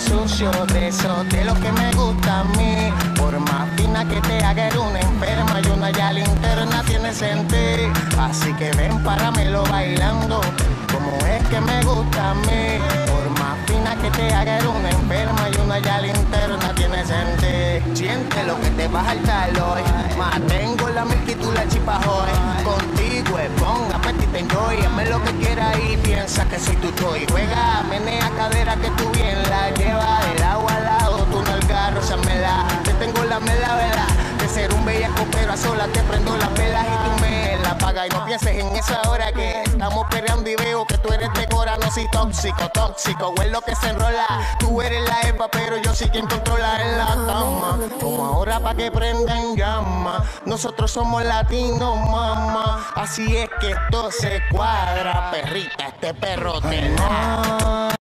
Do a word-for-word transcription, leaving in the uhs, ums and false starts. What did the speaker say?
sucio, de eso, de lo que me gusta a mí. Por más fina que te haga, eres una enferma y una ya linterna tienes en ti. Así que ven, páramelo bailando, como es que me gusta a mí. Por más fina que te haga, eres una enferma y una ya linterna tienes en ti. Siente lo que te va a saltar hoy, más tengo la milk y tú la chipa hoy. Contigo es ponga, apetite enjoy, hazme lo que quieras y piensa que soy tu toy. Juega, menea cadera que tú bien la llevas, del agua al lado, tú no el carro, la. Te tengo la mela, vela, de ser un bellaco pero a sola te prendo las velas y tú me la pagas. Y no pienses en esa hora que estamos peleando y veo que tú eres de cora, no soy tóxico, tóxico, o es lo que se enrola. Tú eres la Eva, pero yo sí quien controla en la cama. Como ahora pa' que prendan llama. Nosotros somos latinos, mamá. Así es que esto se cuadra, perrita, este perro te da.